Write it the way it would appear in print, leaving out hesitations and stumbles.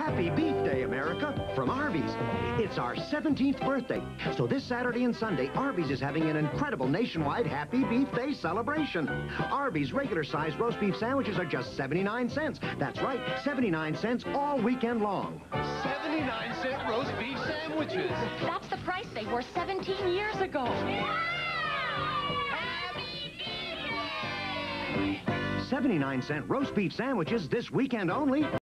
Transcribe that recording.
Happy Beefday, America, from Arby's. It's our 17th birthday, so this Saturday and Sunday, Arby's is having an incredible nationwide Happy Beefday celebration. Arby's regular-sized roast beef sandwiches are just 79 cents. That's right, 79 cents all weekend long. 79-cent roast beef sandwiches. That's the price they were 17 years ago. Happy Beefday! 79-cent roast beef sandwiches this weekend only.